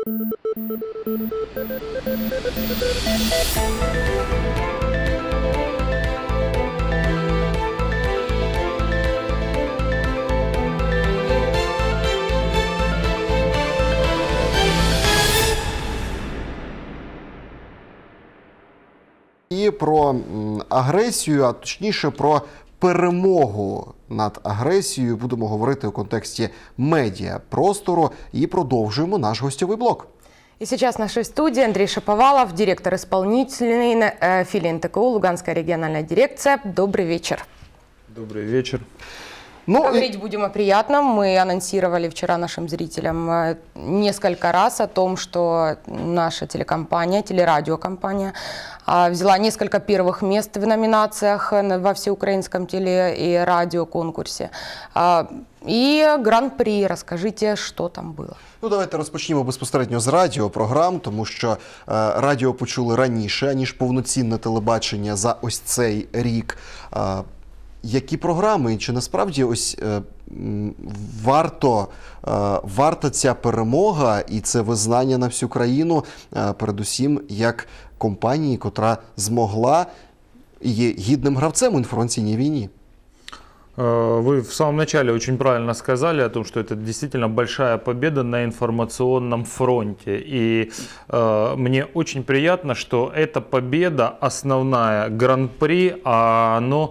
І про агресію, а точніше про перемогу над агресією будемо говорити у контексті медіапростору і продовжуємо наш гостьовий блок. И сейчас в нашей студии Андрей Шаповалов, директор исполнительный филии НТКУ, Луганская региональная дирекция. Добрый вечер. Добрый вечер. Говорить будем о приятном. Мы анонсировали вчера нашим зрителям несколько раз о том, что наша телекомпания, телерадиокомпания взяла несколько первых мест в номинациях во всеукраинском теле- и радиоконкурсе. І гран-прі. Розкажіть, що там було. Ну, давайте розпочнімо безпосередньо з радіопрограм, тому що радіо почули раніше, ніж повноцінне телебачення за ось цей рік. Які програми? Чи насправді ось варта ця перемога і це визнання на всю країну, передусім як компанії, котра змогла і є гідним гравцем у інформаційній війні? Вы в самом начале очень правильно сказали о том, что это действительно большая победа на информационном фронте. И мне очень приятно, что эта победа, основная гран-при, оно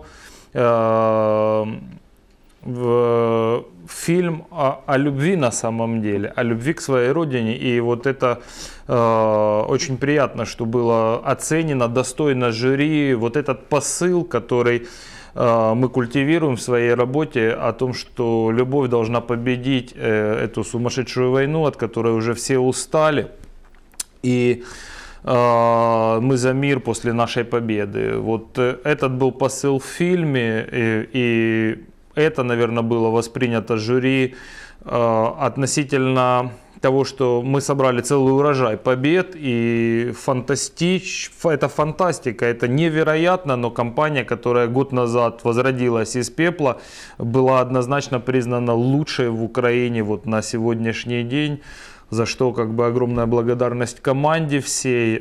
фильм о любви на самом деле, о любви к своей родине. И вот это очень приятно, что было оценено достойно жюри. Вот этот посыл, который мы культивируем в своей работе, о том, что любовь должна победить эту сумасшедшую войну, от которой уже все устали. И мы за мир после нашей победы. Вот этот был посыл в фильме, и это, наверное, было воспринято жюри относительно того, что мы собрали целый урожай побед, и это фантастика, это невероятно, но компания, которая год назад возродилась из пепла, была однозначно признана лучшей в Украине вот на сегодняшний день, за что как бы огромная благодарность команде всей.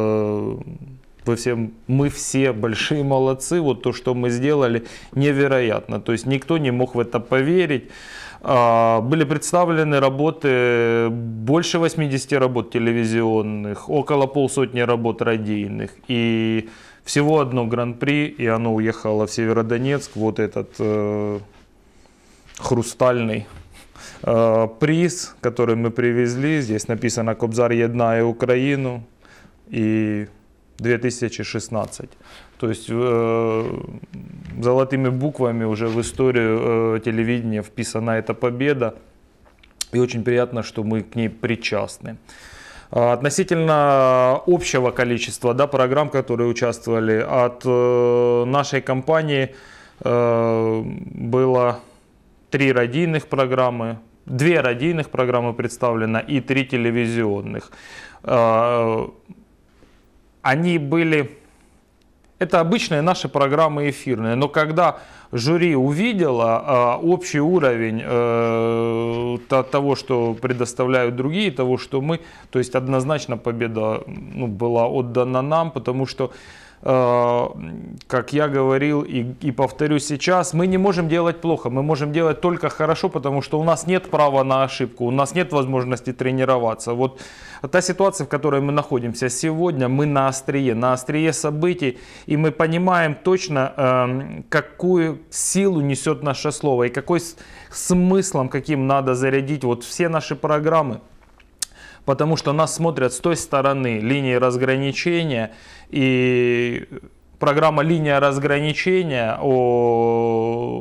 Мы все большие молодцы, вот то, что мы сделали, невероятно, то есть никто не мог в это поверить. Были представлены работы, больше 80 работ телевизионных, около полсотни работ радийных. И всего одно гран-при, и оно уехало в Северодонецк. Вот этот хрустальный приз, который мы привезли. Здесь написано «Кобзар єднає Україну» и 2016. То есть золотыми буквами уже в историю телевидения вписана эта победа. И очень приятно, что мы к ней причастны. Относительно общего количества программ, которые участвовали, от нашей компании было 3 радийных программы, 2 радийных программы представлено и 3 телевизионных. Они были... Это обычные наши программы эфирные, но когда жюри увидело общий уровень того, что предоставляют другие, того, что мы, то есть однозначно победа была отдана нам, потому что, как я говорил и повторю сейчас, мы не можем делать плохо, мы можем делать только хорошо, потому что у нас нет права на ошибку, у нас нет возможности тренироваться. Вот та ситуация, в которой мы находимся сегодня, мы на острие событий, и мы понимаем точно, какую силу несет наше слово, и какой смыслом, каким надо зарядить вот все наши программы. Потому что нас смотрят с той стороны линии разграничения, и программа «Линия разграничения» о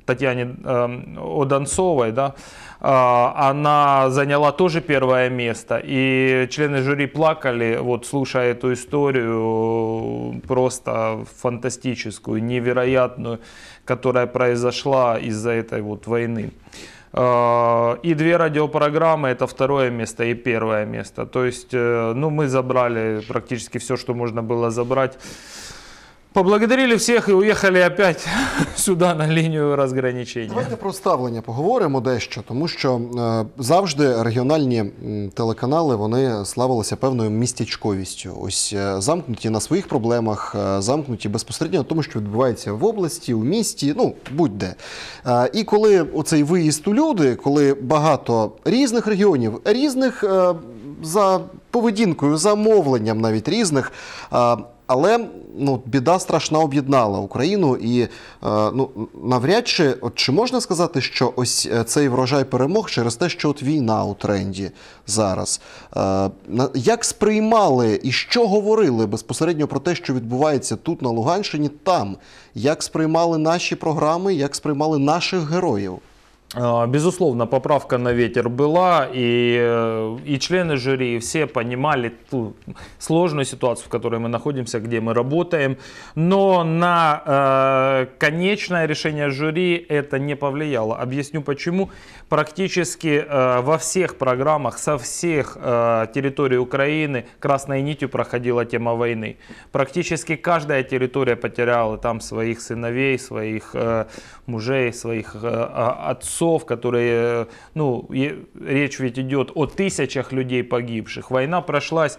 Донцовой, она заняла тоже 1 место, и члены жюри плакали, вот слушая эту историю просто фантастическую, невероятную, которая произошла из-за этой вот войны. И 2 радиопрограммы, это 2 место и 1 место. То есть мы забрали практически все, что можно было забрать. Поблагодарили всех и уехали опять сюда на линию разграничения. Давайте про ставлення поговоримо дещо, тому що завжди регіональні телеканали, вони славилися певною містечковістю. Ось замкнуті на своїх проблемах, замкнуті безпосередньо на тому, що відбувається в області, у місті, ну, будь-де. І коли оцей виїзд у люди, коли багато різних регіонів, різних за поведінкою, за мовленням навіть різних, але біда страшна об'єднала Україну і навряд чи можна сказати, що ось цей врожай перемог через те, що от війна у тренді зараз. Як сприймали і що говорили безпосередньо про те, що відбувається тут на Луганщині, там? Як сприймали наші програми, як сприймали наших героїв? Безусловно, поправка на ветер была, и члены жюри, и все понимали ту сложную ситуацию, в которой мы находимся, где мы работаем, но на конечное решение жюри это не повлияло. Объясню почему. Практически во всех программах со всех территорий Украины красной нитью проходила тема войны. Практически каждая территория потеряла там своих сыновей, своих мужей, своих отцов, которые, речь ведь идет о тысячах людей погибших. Война прошлась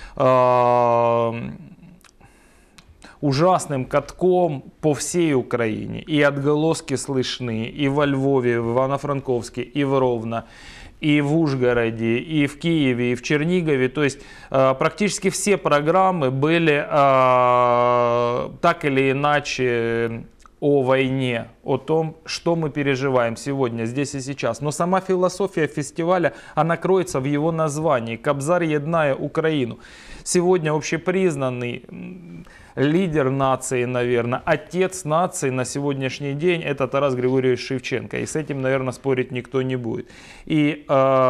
ужасным катком по всей Украине. И отголоски слышны и во Львове, в Ивано-Франковске, и в Ровно, и в Ужгороде, и в Киеве, и в Чернигове. То есть практически все программы были так или иначе о войне, о том, что мы переживаем сегодня, здесь и сейчас. Но сама философия фестиваля, она кроется в его названии «Кобзарь, єднає Украину». Сегодня общепризнанный лидер нации, наверное, отец нации на сегодняшний день — это Тарас Григорьевич Шевченко. И с этим, наверное, спорить никто не будет. И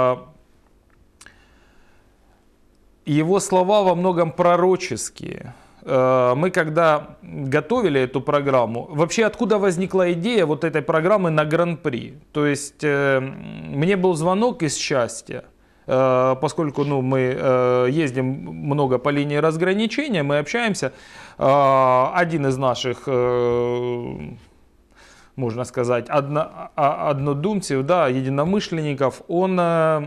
его слова во многом пророческие. Мы когда готовили эту программу, вообще откуда возникла идея вот этой программы на Гран-при? То есть мне был звонок из счастья, поскольку мы ездим много по линии разграничения, мы общаемся. Один из наших, можно сказать, однодумцев, единомышленников, он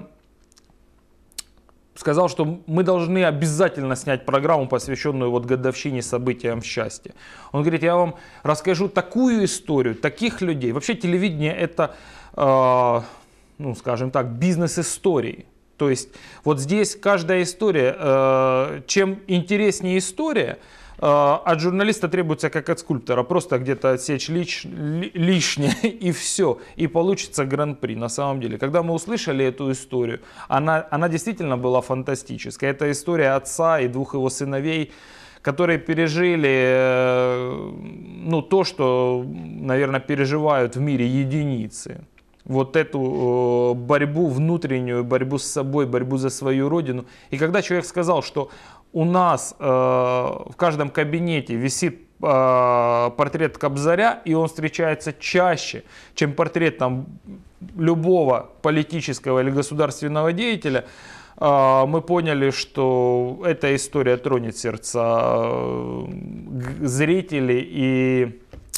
сказал, что мы должны обязательно снять программу, посвященную годовщине событиям в счастье. Он говорит, я вам расскажу такую историю, таких людей. Вообще телевидение это, скажем так, бизнес-истории. То есть вот здесь каждая история, чем интереснее история, от журналиста требуется, как от скульптора, просто где-то отсечь лишнее и все, и получится гран-при на самом деле. Когда мы услышали эту историю, она действительно была фантастическая. Это история отца и двух его сыновей, которые пережили то, что, наверное, переживают в мире единицы. Вот эту борьбу внутреннюю, борьбу с собой, борьбу за свою родину. И когда человек сказал, что у нас в каждом кабинете висит портрет Кобзаря, и он встречается чаще, чем портрет любого политического или государственного деятеля, мы поняли, что эта история тронет сердца зрителей и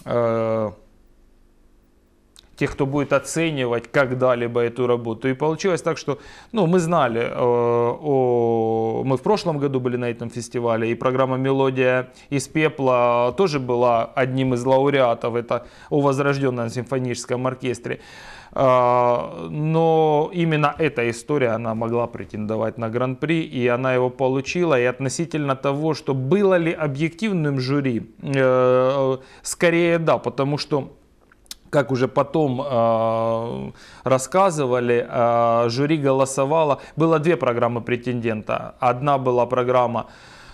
тех, кто будет оценивать когда-либо эту работу. И получилось так, что мы знали, мы в прошлом году были на этом фестивале, и программа «Мелодия из пепла» тоже была одним из лауреатов, это о возрожденном симфоническом оркестре. Но именно эта история, она могла претендовать на гран-при, и она его получила. И относительно того, что было ли объективным жюри, скорее да, потому что, как уже потом рассказывали, жюри голосовало. Было две программы претендента. Одна была программа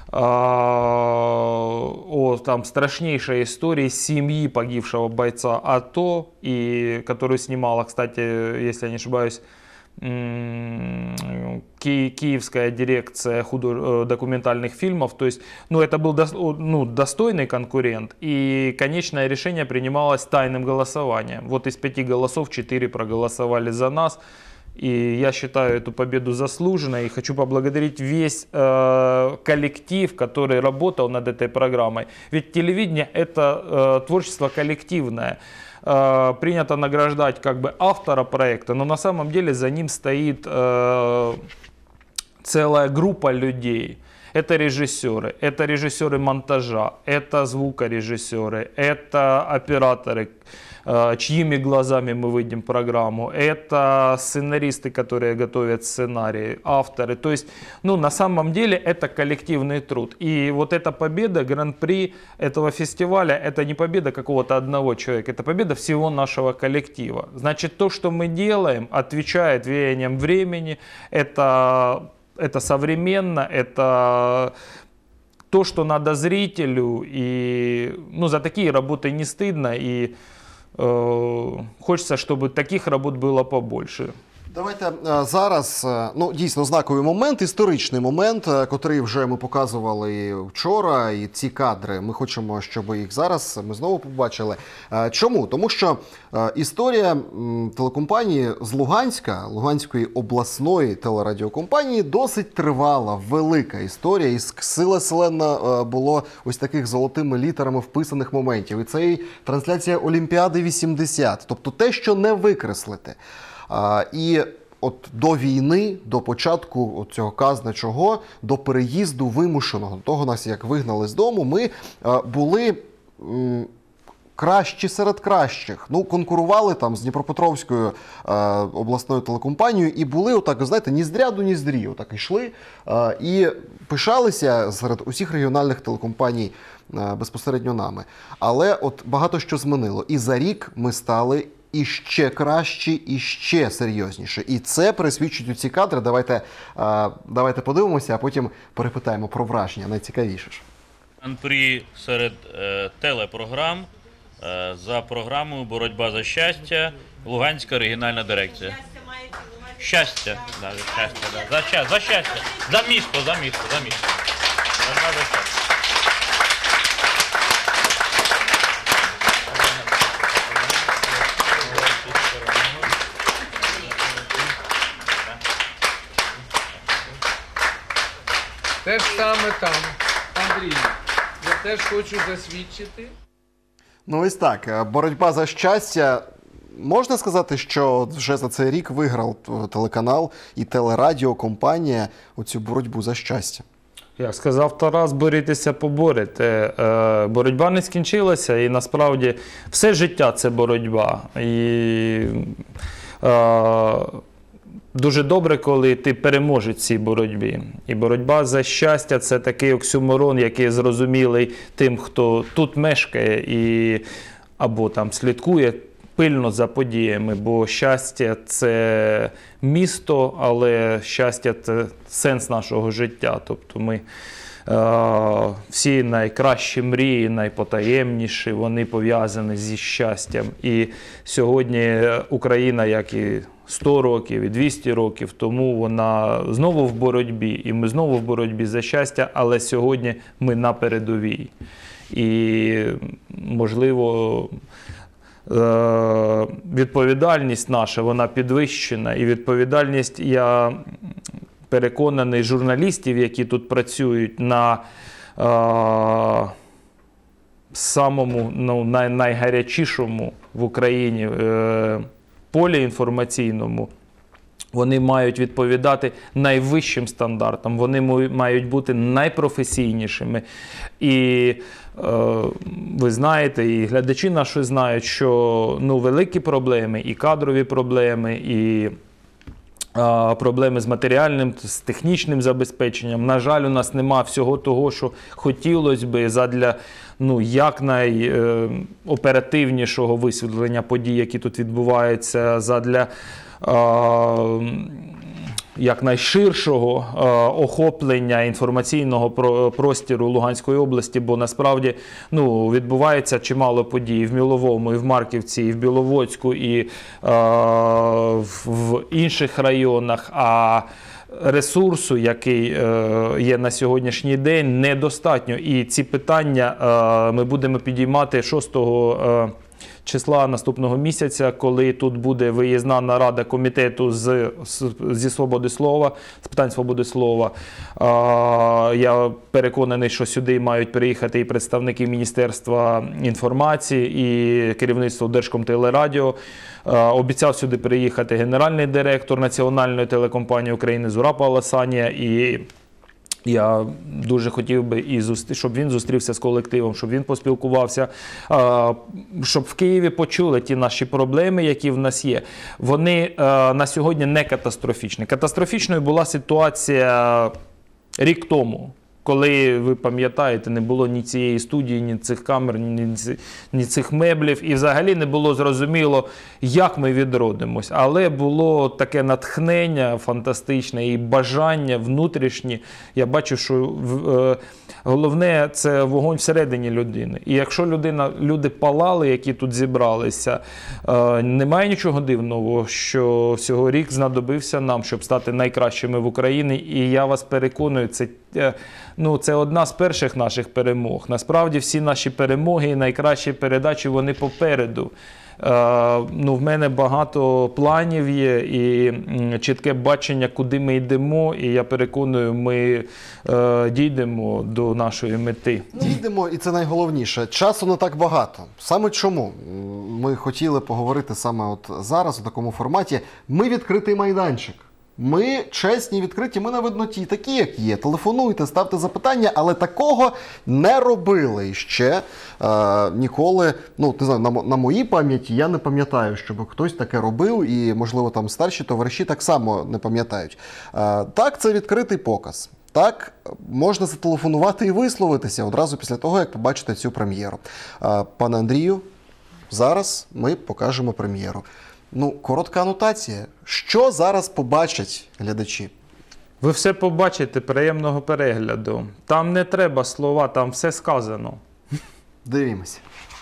о страшнейшей истории семьи погибшего бойца АТО, и которую снимала, кстати, если я не ошибаюсь, Киевская дирекция документальных фильмов. То есть, это был достойный конкурент, и конечное решение принималось тайным голосованием. Вот из 5 голосов 4 проголосовали за нас. И я считаю эту победу заслуженной. И хочу поблагодарить весь коллектив, который работал над этой программой. Ведь телевидение – это творчество коллективное. Принято награждать как бы автора проекта, но на самом деле за ним стоит целая группа людей. Это режиссеры монтажа, это звукорежиссеры, это операторы, чьими глазами мы выйдем программу, это сценаристы, которые готовят сценарии, авторы. То есть, ну, на самом деле это коллективный труд. И вот эта победа, гран-при этого фестиваля, это не победа какого-то одного человека, это победа всего нашего коллектива. Значит, то, что мы делаем, отвечает веяниям времени, это современно, это то, что надо зрителю, и ну, за такие работы не стыдно, и хочеться, щоб таких робот було побольше. Давайте зараз, ну, дійсно знаковий момент, історичний момент, котрий вже ми показували вчора, і ці кадри, ми хочемо, щоб їх зараз ми знову побачили. Чому? Тому що історія телекомпанії з Луганська, Луганської обласної телерадіокомпанії, досить тривала, велика історія, і сила селена було ось таких золотими літерами вписаних моментів. І це і трансляція Олімпіади 80, тобто те, що не викреслити. І от до війни, до початку цього казначого, до переїзду вимушеного, до того нас як вигнали з дому, ми були кращі серед кращих. Ну, конкурували там з Дніпропетровською обласною телекомпанією і були, отак, знаєте, ні з дряду, ні з дрі, отак йшли і пишалися серед усіх регіональних телекомпаній безпосередньо нами. Але от багато що змінило. І за рік ми стали і ще краще, і ще серйозніше. І це пересвідчують ці кадри. Давайте подивимося, а потім перепитаємо про враження. Найцікавіше ж. Гран-прі серед телепрограм за програмою «Боротьба за щастя», Луганська регіональна дирекція. Щастя, да, щастя, да. За щастя, за місто. Боротьба за щастя. Те ж саме там, Андрій, я теж хочу засвідчити. Ну ось так, боротьба за щастя. Можна сказати, що вже за цей рік виграв телеканал і телерадіокомпанія оцю боротьбу за щастя? Як сказав Тарас, борітеся, поборете. Боротьба не скінчилася, і насправді все життя – це боротьба. І дуже добре, коли ти переможеш в цій боротьбі. І боротьба за щастя – це такий оксюморон, який зрозумілий тим, хто тут мешкає і або там слідкує пильно за подіями, бо щастя – це місто, але щастя – це сенс нашого життя. Тобто ми всі найкращі мрії, найпотаємніші, вони пов'язані зі щастям. І сьогодні Україна, як і 100 років, і 200 років тому, вона знову в боротьбі. І ми знову в боротьбі за щастя, але сьогодні ми на передовій. І, можливо, відповідальність наша, вона підвищена. І відповідальність, я переконаний, журналістів, які тут працюють на самому найгарячішому в Україні полі інформаційному, вони мають відповідати найвищим стандартам, вони мають бути найпрофесійнішими. І ви знаєте, і глядачі наші знають, що великі проблеми, і кадрові проблеми, і проблеми з матеріальним, з технічним забезпеченням. На жаль, у нас нема всього того, що хотілося би задля якнайоперативнішого висвітлення подій, які тут відбуваються, задля якнайширшого охоплення інформаційного простору Луганської області, бо насправді відбувається чимало подій в Міловому, і в Марківці, і в Біловодську, і в інших районах, а ресурсу, який є на сьогоднішній день, недостатньо. І ці питання ми будемо підіймати 6 числа наступного місяця, коли тут буде виїзна нарада комітету зі свободи слова, з питань свободи слова. Я переконаний, що сюди мають приїхати і представники Міністерства інформації, і керівництво Держкомтелерадіо. Обіцяв сюди приїхати генеральний директор Національної телекомпанії України Зураб Аласанія, і я дуже хотів би, щоб він зустрівся з колективом, щоб він поспілкувався, щоб в Києві почули ті наші проблеми, які в нас є. Вони на сьогодні не катастрофічні. Катастрофічною була ситуація рік тому, коли, ви пам'ятаєте, не було ні цієї студії, ні цих камер, ні цих меблів. І взагалі не було зрозуміло, як ми відродимось. Але було таке натхнення фантастичне і бажання внутрішнє. Я бачу, що головне – це вогонь всередині людини. І якщо люди палали, які тут зібралися, немає нічого дивного, що всього рік знадобився нам, щоб стати найкращими в Україні. І я вас переконую, це одна з перших наших перемог. Насправді всі наші перемоги і найкращі передачі, вони попереду. В мене багато планів є і чітке бачення, куди ми йдемо, і я переконую, ми дійдемо до нашої мети. Дійдемо, і це найголовніше. Часу не так багато. Саме чому ми хотіли поговорити саме от зараз у такому форматі. Ми відкритий майданчик. Ми чесні, відкриті, ми на видноті, такі, як є. Телефонуйте, ставте запитання, але такого не робили ще ніколи. Не знаю, на моїй пам'яті я не пам'ятаю, щоб хтось таке робив, і, можливо, там старші товариші так само не пам'ятають. Так, це відкритий показ. Так, можна зателефонувати і висловитися одразу після того, як побачите цю прем'єру. Пане Андрію, зараз ми покажемо прем'єру. Коротка анотація. Що зараз побачать глядачі? Ви все побачите, приємного перегляду. Там не треба слова, там все сказано. Дивімося.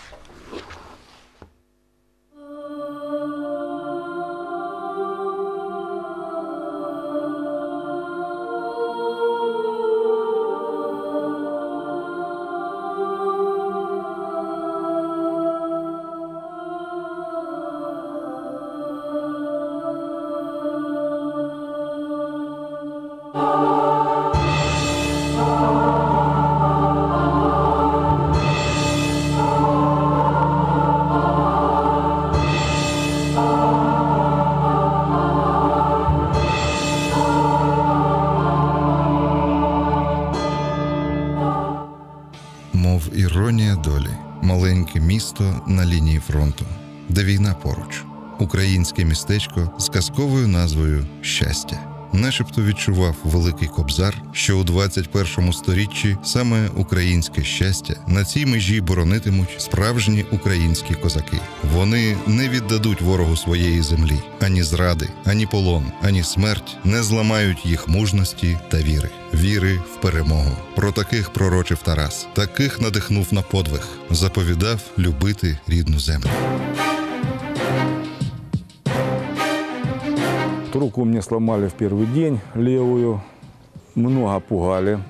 Мов іронія долі, маленьке місто на лінії фронту, де війна поруч. Українське містечко з казковою назвою «Щастя». Начебто відчував великий Кобзар, що у 21 сторіччі саме українське щастя на цій межі боронитимуть справжні українські козаки. Вони не віддадуть ворогу своєї землі. Ані зради, ані полон, ані смерть не зламають їх мужності та віри. Віри в перемогу. Про таких пророчив Тарас. Таких надихнув на подвиг. Заповідав любити рідну землю. Руку мне сломали в первый день, левую, много пугали.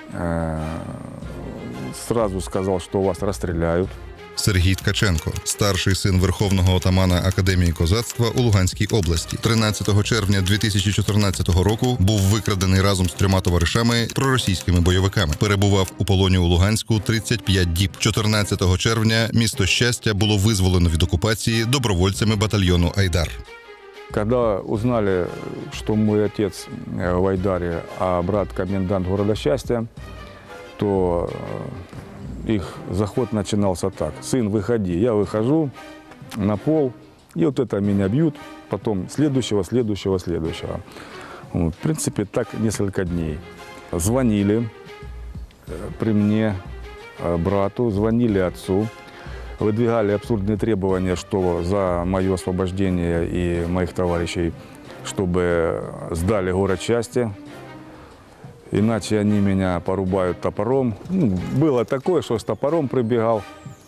Сразу сказал, что вас расстреляют. Сергій Ткаченко, старший син Верховного отамана Академії козацтва у Луганській області. 13 червня 2014 року був викрадений разом з 3 товаришами проросійськими бойовиками. Перебував у полоні у Луганську 35 діб. 14 червня місто Щастя було визволено від окупації добровольцями батальйону «Айдар». Когда узнали, что мой отец в Айдаре, а брат комендант города Счастья, то их заход начинался так. Сын, выходи. Я выхожу на пол, и вот это меня бьют, потом следующего. В принципе, так несколько дней. Звонили при мне брату, звонили отцу. Выдвигали абсурдные требования, что за мое освобождение и моих товарищей, чтобы сдали город Счастья, иначе они меня порубают топором. Было такое, что с топором прибегал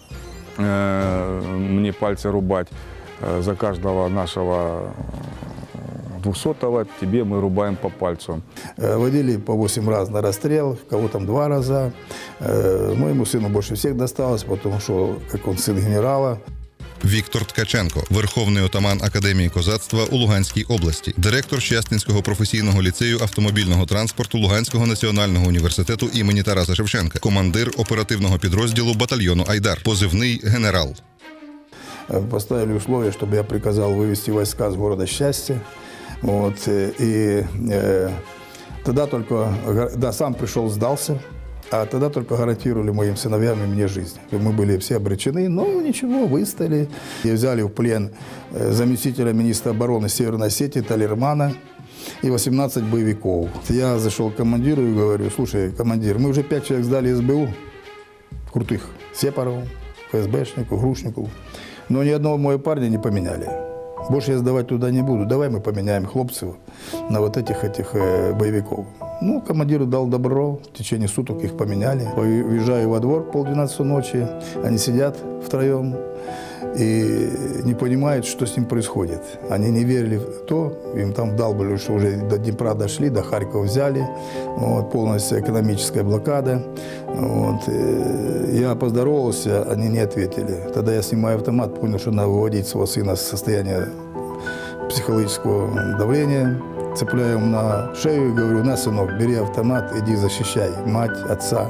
мне пальцы рубать. За каждого нашего 200-го тебе мы рубаем по пальцу. Водили по 8 раз на расстрел, кого там 2 раза. Моему сыну больше всех досталось, потому что, как он сын генерала. Віктор Ткаченко, верховний отаман Академії козацтва у Луганській області, директор Щастинського професійного ліцею автомобільного транспорту Луганського національного університету імені Тараса Шевченка, командир оперативного підрозділу батальйону «Айдар», позивний «Генерал». Поставили условие, чтобы я приказал вывести войска с города Счастья. Вот, и тогда только, да, сам пришел, сдался, а тогда только гарантировали моим сыновьям и мне жизнь. Мы были все обречены, но ничего, выстояли. И взяли в плен заместителя министра обороны Северной Осетии Талермана и 18 боевиков. Я зашел к командиру и говорю: слушай, командир, мы уже 5 человек сдали СБУ, крутых, Сепаров, ФСБшников, Грушников, но ни одного моего парня не поменяли. Больше я сдавать туда не буду. Давай мы поменяем хлопцев на вот этих боевиков. Ну, командир дал добро, в течение суток их поменяли. Уезжаю во двор 11:30 ночи, они сидят втроем и не понимают, что с ним происходит. Они не верили в то, им там вдалбливали, что уже до Днепра дошли, до Харькова взяли, вот, полностью экономическая блокада. Вот. Я поздоровался, они не ответили. Тогда я снимаю автомат, понял, что надо выводить своего сына с состояния психологического давления. Цепляю ему на шею и говорю: на, сынок, бери автомат, иди защищай мать, отца,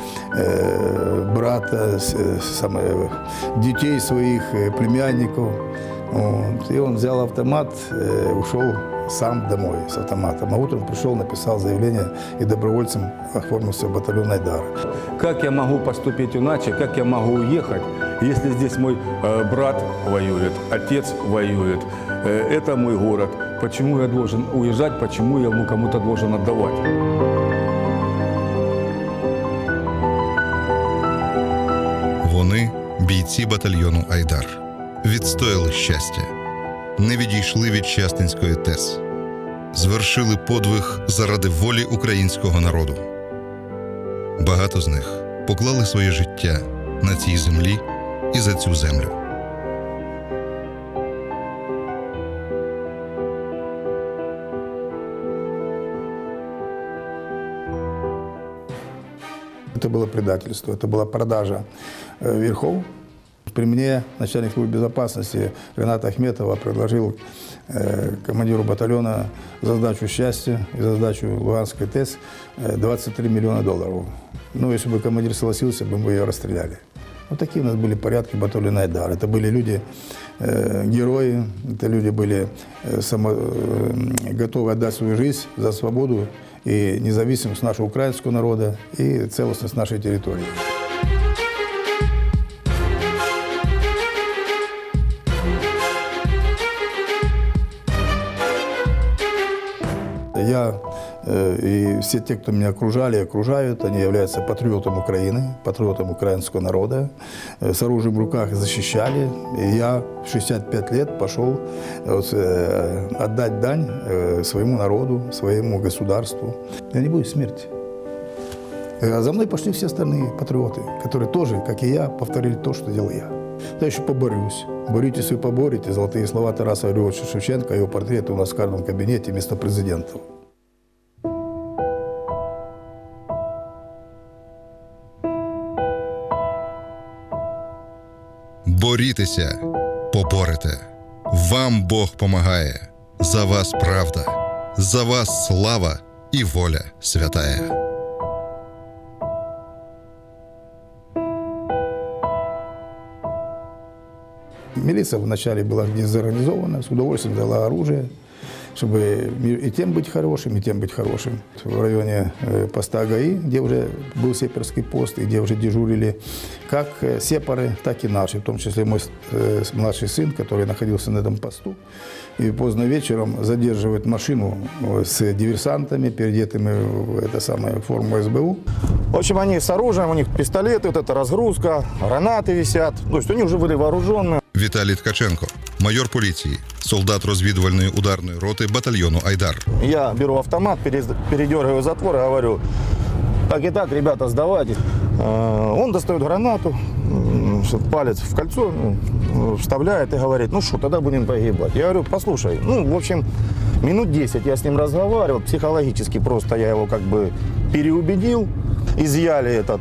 брата, детей своих, племянников. Вот. И он взял автомат, ушел сам домой с автоматом. А утром пришел, написал заявление и добровольцем оформился в батальон «Айдар». Как я могу поступить иначе, как я могу уехать, если здесь мой брат воюет, отец воюет, это мой город. Почему я должен уезжать, почему я ему кому-то должен отдавать? Вони – бійці батальйону «Айдар». Відстояли щастя. Не відійшли від Щастинської ТЕС. Звершили подвиг заради волі українського народу. Багато з них поклали своє життя на цій землі і за цю землю. Это было предательство, это была продажа верхов. При мне начальник службы безопасности Ренат Ахметова предложил командиру батальона за сдачу «Счастья» и за сдачу Луганской ТЭС $23 миллиона. Ну, если бы командир согласился, бы мы ее расстреляли. Вот такие у нас были порядки батальона «Айдар». Это были люди, герои, это люди были готовы отдать свою жизнь за свободу и независимость нашего украинского народа и целостность нашей территории. Я и все те, кто меня окружали и окружают, они являются патриотом Украины, патриотом украинского народа. С оружием в руках защищали. И я в 65 лет пошел отдать дань своему народу, своему государству. Я не боюсь смерти. А за мной пошли все остальные патриоты, которые тоже, как и я, повторили то, что делал я. Я еще поборюсь. Боритесь и поборете. Золотые слова Тараса Григорьевича Шевченко, его портреты у нас в каждом кабинете вместо президентов. Борітеся, поборете. Вам Бог помагає. За вас правда, за вас слава і воля святая. Милиция вначале была дезорганизована, с удовольствием дала оружие, чтобы и тем быть хорошим, и тем быть хорошим. В районе поста ГАИ, где уже был сепарский пост, и где уже дежурили как сепары, так и наши, в том числе мой младший сын, который находился на этом посту. И поздно вечером задерживает машину с диверсантами, переодетыми в это самое форму СБУ. В общем, они с оружием, у них пистолеты, вот эта разгрузка, гранаты висят. То есть они уже были вооруженные. Віталій Ткаченко, майор поліції, солдат розвідувальної ударної роти батальйону «Айдар». Я беру автомат, передергиваю затвор и говорю: так и так, ребята, сдавайтесь. Он достает гранату, палец в кольцо, вставляет и говорит: ну что, тогда будем погибать. Я говорю: послушай, ну, в общем, минут 10 я с ним разговаривал, психологически просто я его как бы переубедил. Изъяли этот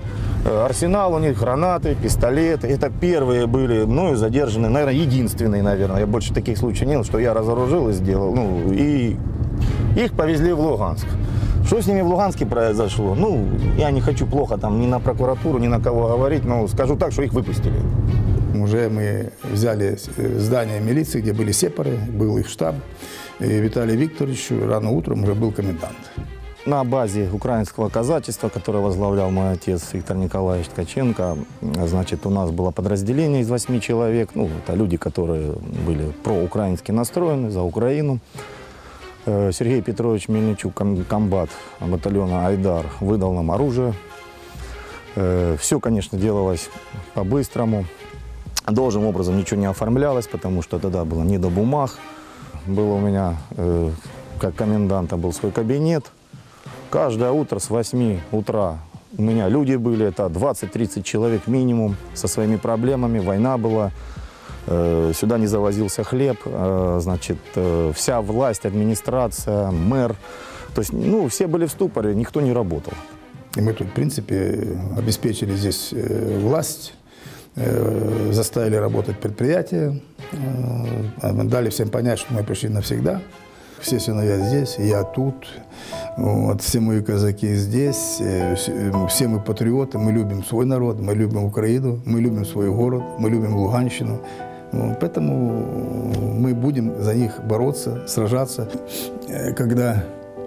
Арсенал у них, гранаты, пистолеты. Это первые были мною задержаны, наверное, единственные, наверное. Я больше таких случаев не было, что я разоружил и сделал. Ну, и их повезли в Луганск. Что с ними в Луганске произошло? Ну, я не хочу плохо там ни на прокуратуру, ни на кого говорить, но скажу так, что их выпустили. Уже мы взяли здание милиции, где были сепары, был их штаб. И Виталию Викторовичу рано утром уже был комендант. На базе украинского казачества, которое возглавлял мой отец Виктор Николаевич Ткаченко, значит, у нас было подразделение из 8 человек. Ну, это люди, которые были проукраински настроены, за Украину. Сергей Петрович Мельничук, комбат батальона «Айдар», выдал нам оружие. Все, конечно, делалось по-быстрому. Должным образом ничего не оформлялось, потому что тогда было не до бумаг. Было у меня, как коменданта, был свой кабинет. Каждое утро с 8 утра у меня люди были, это 20-30 человек минимум, со своими проблемами. Война была, сюда не завозился хлеб, значит, вся власть, администрация, мэр. То есть, ну, все были в ступоре, никто не работал. И мы тут, в принципе, обеспечили здесь власть, заставили работать предприятия, дали всем понять, что мы пришли навсегда. Все сыновья здесь, я тут, вот, все мои казаки здесь, все мы патриоты, мы любим свой народ, мы любим Украину, мы любим свой город, мы любим Луганщину. Вот, поэтому мы будем за них бороться, сражаться. Когда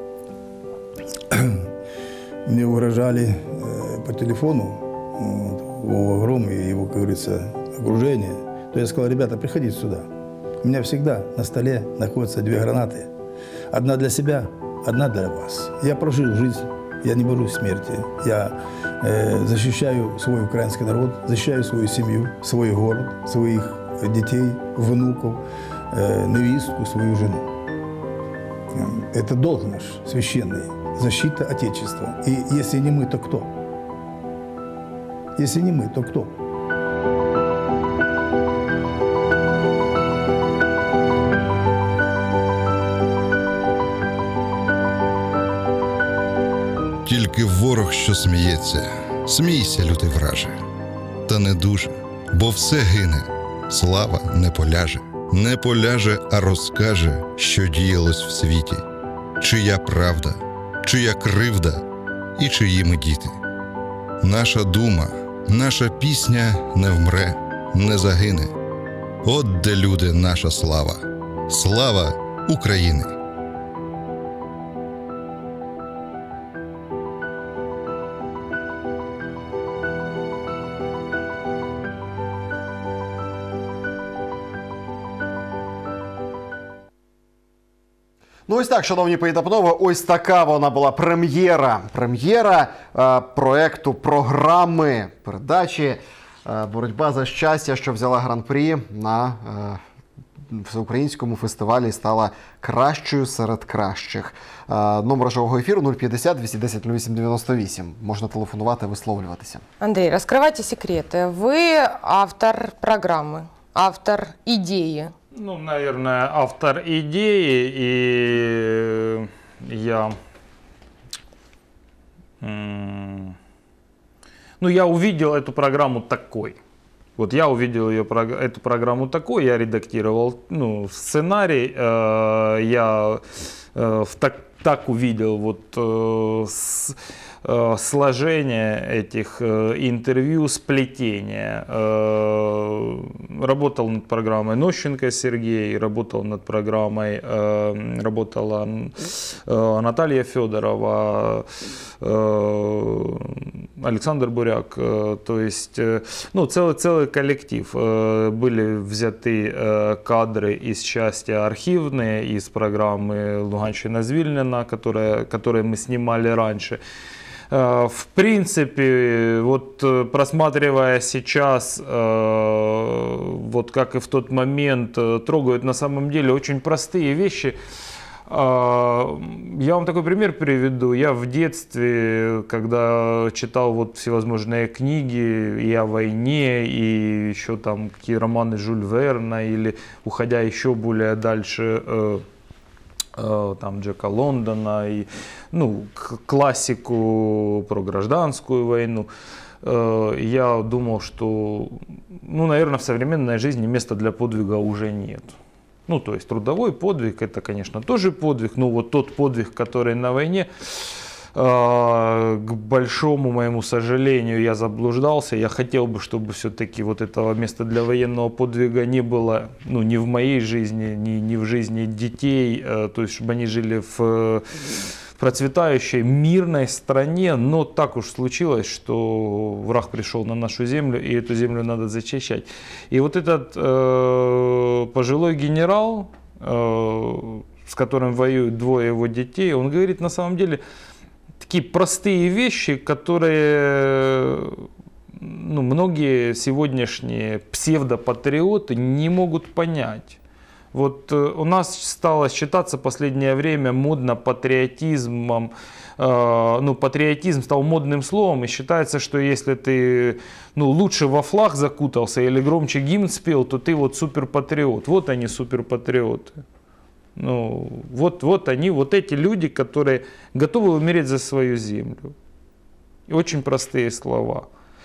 мне угрожали по телефону, Вова Гром и его, как говорится, окружение, то я сказал: ребята, приходите сюда. У меня всегда на столе находятся 2 гранаты. Одна для себя, одна для вас. Я прожил жизнь, я не боюсь смерти. Я защищаю свой украинский народ, защищаю свою семью, свой город, своих детей, внуков, невестку, свою жену. Это долг наш священный, защита Отечества. И если не мы, то кто? Если не мы, то кто? Тільки ворог, що сміється, смійся, лютий враже. Та не дуже, бо все гине, слава не поляже. Не поляже, а розкаже, що діялось в світі. Чия правда, чия кривда і чиї ми діти. Наша дума, наша пісня не вмре, не загине. От де, люди, наша слава. Слава України! Ну ось так, шановні пані та панове, ось така вона була прем'єра проекту, програми, передачі «Боротьба за щастя», що взяла гран-прі на всеукраїнському фестивалі і стала кращою серед кращих. Номер живого ефіру 050 210 08 98. Можна телефонувати, висловлюватися. Андрей, раскрывайте секреты. Вы автор программы, автор идеи. Ну, наверное, автор идеи, и я... Ну, я увидел эту программу такой. Вот я увидел эту программу такой, я редактировал сценарий, я так увидел вот сложение этих интервью, сплетение. Работал над программой Нощенко Сергей, работал над программой, работала Наталья Федорова, Александр Буряк. То есть, ну, целый коллектив. Были взяты кадры из «Счастья» архивные, из программы «Луганщина Звільнена», которые мы снимали раньше. В принципе, вот просматривая сейчас, вот как и в тот момент, трогают на самом деле очень простые вещи. Я вам такой пример приведу. Я в детстве, когда читал вот всевозможные книги и о войне, и еще там какие романы Жюль Верна, или уходя еще более дальше, там Джека Лондона, и, ну, классику про гражданскую войну. я думал, что, ну, наверное, в современной жизни места для подвига уже нет. Ну, то есть трудовой подвиг, это, конечно, тоже подвиг, но вот тот подвиг, который на войне, к большому моему сожалению, я заблуждался. Я хотел бы, чтобы все-таки вот этого места для военного подвига не было, ну, ни в моей жизни, ни в жизни детей, то есть чтобы они жили в процветающей мирной стране, но так уж случилось, что враг пришел на нашу землю, и эту землю надо зачищать. И вот этот пожилой генерал, с которым воюют двое его детей, он говорит на самом деле такие простые вещи, которые, ну, многие сегодняшние псевдопатриоты не могут понять. Вот у нас стало считаться в последнее время модно патриотизмом, ну, патриотизм стал модным словом, и считается, что если ты, ну, лучше во флаг закутался или громче гимн спел, то ты вот суперпатриот. Вот они, суперпатриоты. Ну, вот они, вот эти люди, которые готовы умереть за свою землю. И очень простые слова.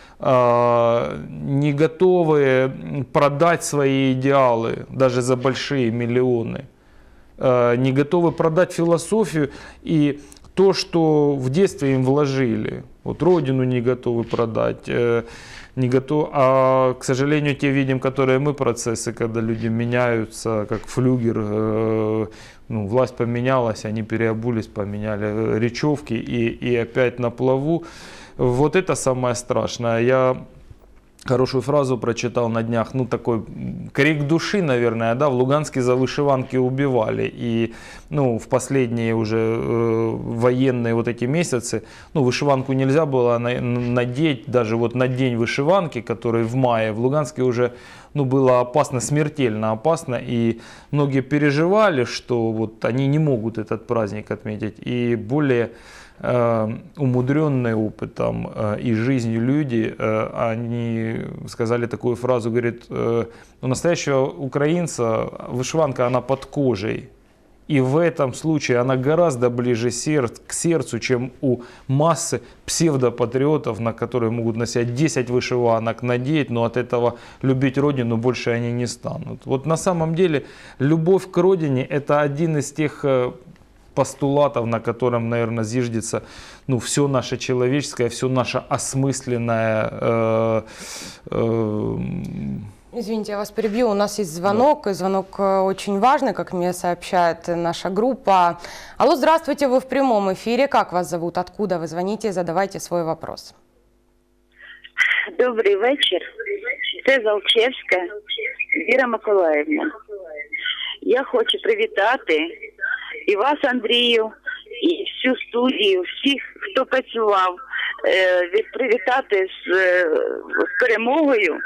Не готовы продать свои идеалы даже за большие миллионы, не готовы продать философию и то, что в детстве им вложили. Вот родину не готовы продать, не готовы. А, к сожалению, те видим, которые мы процессы, когда люди меняются, как флюгер, ну, власть поменялась, они переобулись, поменяли речевки и опять на плаву. Вот это самое страшное. Я хорошую фразу прочитал на днях, ну, такой крик души, наверное, да, в Луганске за вышиванки убивали. И, ну, в последние уже военные вот эти месяцы, ну, вышиванку нельзя было надеть, даже вот на день вышиванки, который в мае в Луганске уже, ну, было опасно, смертельно опасно, и многие переживали, что вот они не могут этот праздник отметить, и более умудренные опытом и жизнью люди, они сказали такую фразу, говорит, у настоящего украинца вышиванка, она под кожей. И в этом случае она гораздо ближе к сердцу, чем у массы псевдопатриотов, на которые могут носить 10 вышиванок, надеть, но от этого любить родину больше они не станут. Вот на самом деле любовь к родине — это один из тех постулатов, на котором, наверное, зиждется, ну, все наше человеческое, все наше осмысленное. Извините, я вас перебью. У нас есть звонок, да. И звонок очень важный, как мне сообщает наша группа. Алло, здравствуйте, вы в прямом эфире. Как вас зовут? Откуда вы звоните? Задавайте свой вопрос. Добрий вечір. Це Залчевська Віра Миколаївна. Я хочу привітати і вас, Андрію, і всю студію, всіх, хто працював, привітати з перемогою.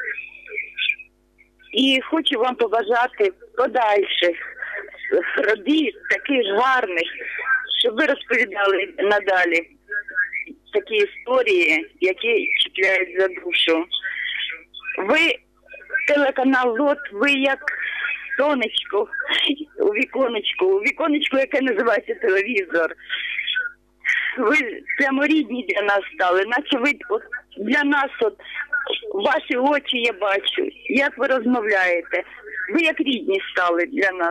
І хочу вам побажати подальших робіт, таких гарних, щоб ви розповідали надалі такі історії, які чіпляють за душу. Ви, телеканал ЛОТ, ви як сонечко у віконечку, яке називається телевізор. Ви прямо рідні для нас стали, наче ви от, для нас, от, ваші очі я бачу, як ви розмовляєте. Ви як рідні стали для нас.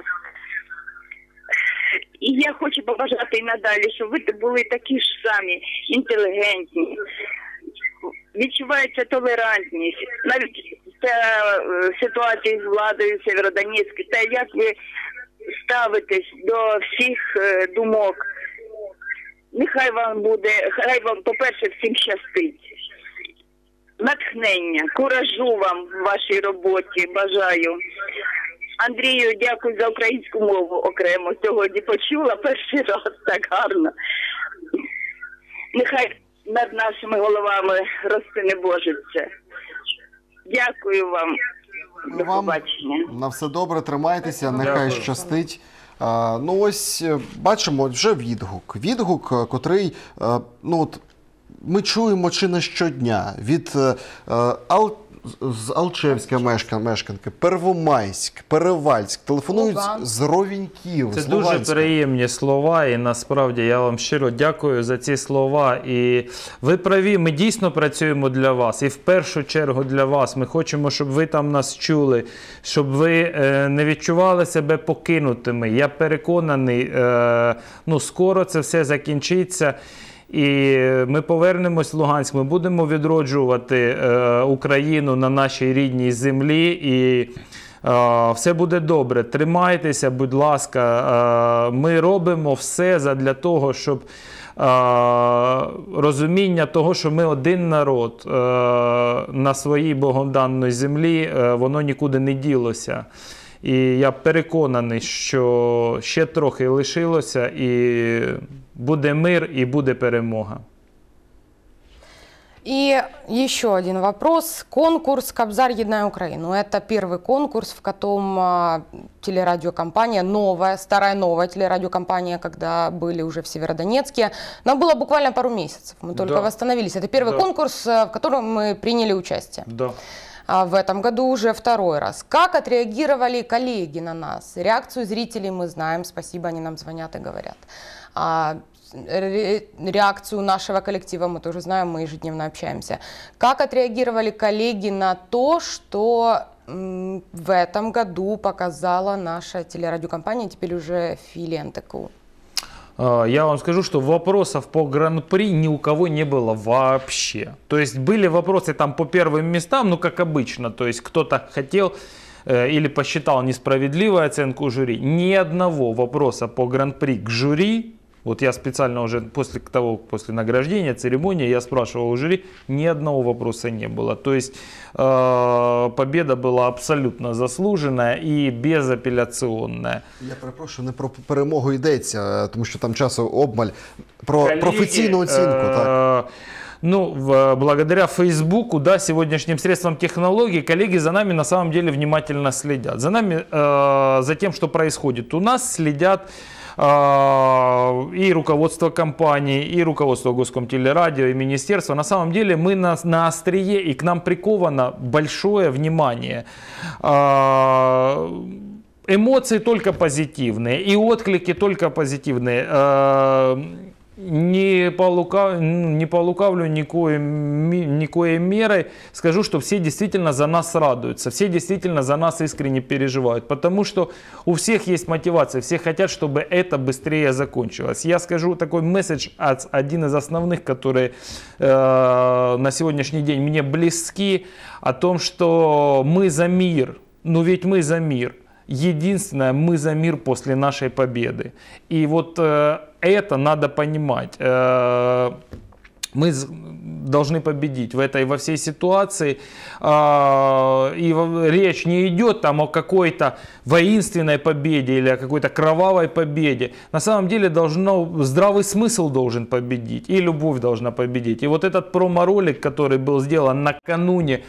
І я хочу побажати і надалі, щоб ви були такі ж самі, інтелігентні. Відчувається толерантність. Навіть ситуації з владою в Сєвєродонецьку, та як ви ставитесь до всіх думок. Нехай вам буде, хай вам, по-перше, всім щастить. Натхнення, куражу вам в вашій роботі бажаю. Андрію, дякую за українську мову окремо. Сьогодні почула перший раз так гарно. Нехай над нашими головами росте небожиться. Дякую вам. До побачення. На все добре, тримайтеся, нехай щастить. Ну ось бачимо вже відгук, котрий, ну от, ми чуємо чи не щодня від з Алчевська мешканки, Первомайськ, Перевальськ, телефонують Луган. з Ровеньків, Це з дуже Луганська. приємні слова, і насправді я вам щиро дякую за ці слова. І ви праві, ми дійсно працюємо для вас. І в першу чергу для вас. Ми хочемо, щоб ви там нас чули, щоб ви не відчували себе покинутими. Я переконаний, скоро це все закінчиться. І ми повернемось в Луганськ, ми будемо відроджувати Україну на нашій рідній землі, і все буде добре. Тримайтеся, будь ласка. Ми робимо все задля того, щоб розуміння того, що ми один народ на своїй богоданній землі, воно нікуди не ділося. І я переконаний, що ще трохи лишилося, і буде мир, и будет перемога. И еще один вопрос. Конкурс «Кобзарь. Единая Украину». Это первый конкурс, в котором телерадиокомпания, старая новая телерадиокомпания, когда были уже в Северодонецке. Нам было буквально пару месяцев, мы только восстановились. Это первый конкурс, в котором мы приняли участие. Да. А в этом году уже второй раз. Как отреагировали коллеги на нас? Реакцию зрителей мы знаем, спасибо, они нам звонят и говорят. Реакцию нашего коллектива мы тоже знаем, мы ежедневно общаемся. Как отреагировали коллеги на то, что в этом году показала наша телерадиокомпания, теперь уже филия НТКУ? Я вам скажу, что вопросов по Гран-при ни у кого не было вообще. То есть были вопросы там по первым местам, ну как обычно, то есть кто-то хотел или посчитал несправедливую оценку жюри. Ни одного вопроса по Гран-при к жюри, вот я специально уже после награждения, церемонии, я спрашивал у жюри, ни одного вопроса не было. То есть победа была абсолютно заслуженная и безапелляционная. Я перепрошую, не про перемогу йдеться, тому що там часу обмаль, про Коллеги, професійну оцінку. Так. Благодаря Фейсбуку, сегодняшним средствам технологий, коллеги за нами на самом деле внимательно следят. За нами, за тем, что происходит. У нас следят и руководство компании, и руководство Госкомтелерадио, и министерство. На самом деле мы на острие, и к нам приковано большое внимание. Эмоции только позитивные, и отклики только позитивные. Не полукавлю никоей мерой, скажу, что все действительно за нас радуются, все действительно за нас искренне переживают, потому что у всех есть мотивация, все хотят, чтобы это быстрее закончилось. Я скажу такой месседж, один из основных, которые на сегодняшний день мне близки, о том, что мы за мир, ведь мы за мир. Единственное, мы за мир после нашей победы. И вот это надо понимать. Мы должны победить во всей ситуации. И речь не идет там о какой-то воинственной победе или о какой-то кровавой победе. На самом деле здравый смысл должен победить, и любовь должна победить. И вот этот промо-ролик, который был сделан накануне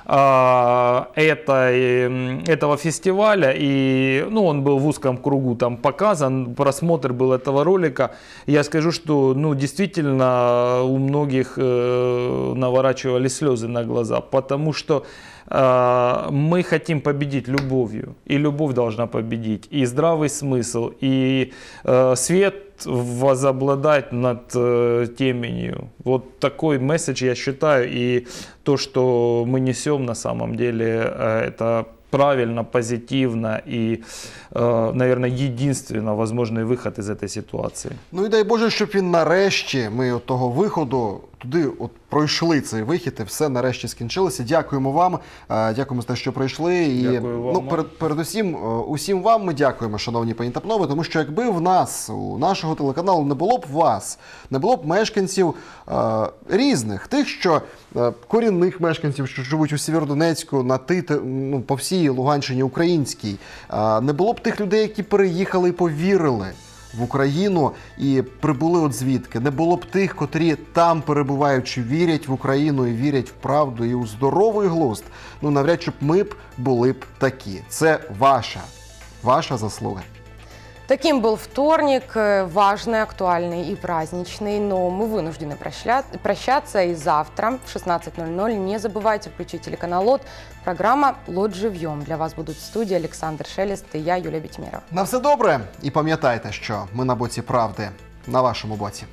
этого фестиваля, и он был в узком кругу там показан, просмотр был этого ролика, я скажу, что действительно у многих наворачивали слезы на глаза, потому что мы хотим победить любовью, и любовь должна победить, и здравый смысл, и свет возобладать над теменью. Вот такой месседж я считаю, и то, что мы несем на самом деле, это правильно, позитивно и, наверное, единственно возможный выход из этой ситуации. Ну і дай Боже, щоб він нарешті, ми от того виходу, туди пройшли цей вихід і все нарешті скінчилося. Дякуємо вам, дякуємо за те, що прийшли. І, Дякую вам. Передусім, усім вам ми дякуємо, шановні пані та панове, тому що якби в нас, у нашого телеканалу, не було б вас, не було б мешканців різних, тих, що корінних мешканців, що живуть у Сєвєродонецьку, по всій Луганщині українській, не було б тих людей, які переїхали і повірили в Україну і прибули от звідки. Не було б тих, котрі там перебуваючи вірять в Україну і вірять в правду і у здоровий глузд. Навряд чи б ми були б такі. Це ваша заслуга. Таким был вторник, важный, актуальный и праздничный, но мы вынуждены прощаться. И завтра в 16:00 не забывайте включить телеканал ЛОТ. Программа «ЛОТ живьем». Для вас будуть в студії Олександр Шелест і я, Юлія Бітімєрова. На все добре. І пам'ятайте, що ми на боці правди. На вашому боці.